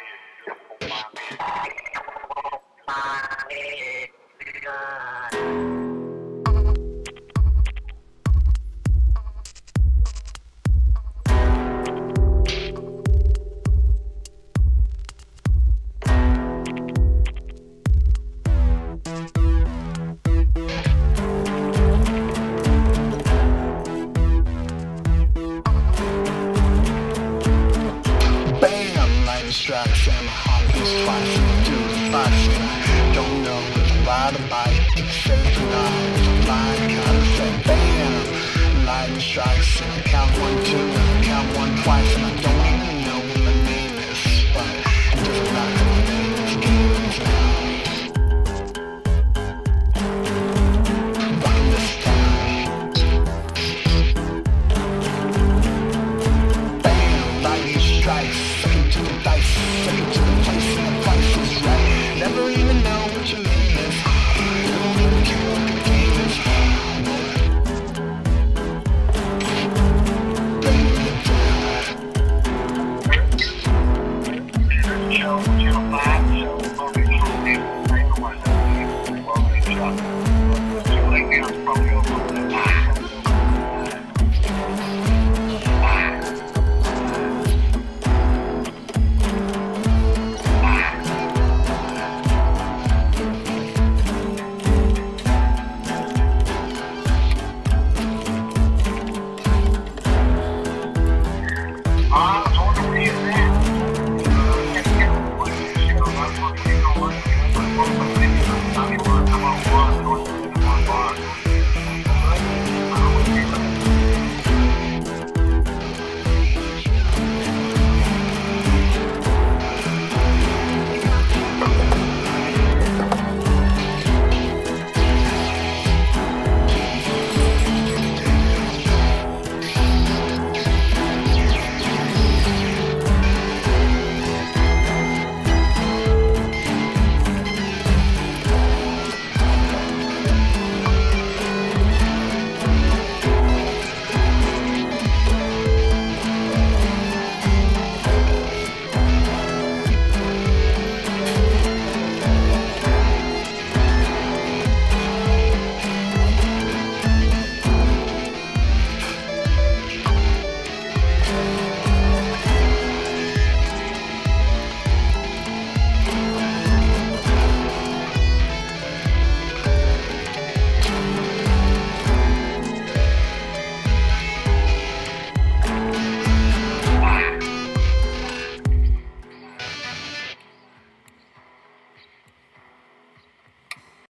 Strikes and my heart beats twice and I do the boxing. I don't know if I ride a bike, if it's safe or not. If I'm flying, kinda say bam. Lightning strikes and I count 1, 2, and I count 1 twice and I don't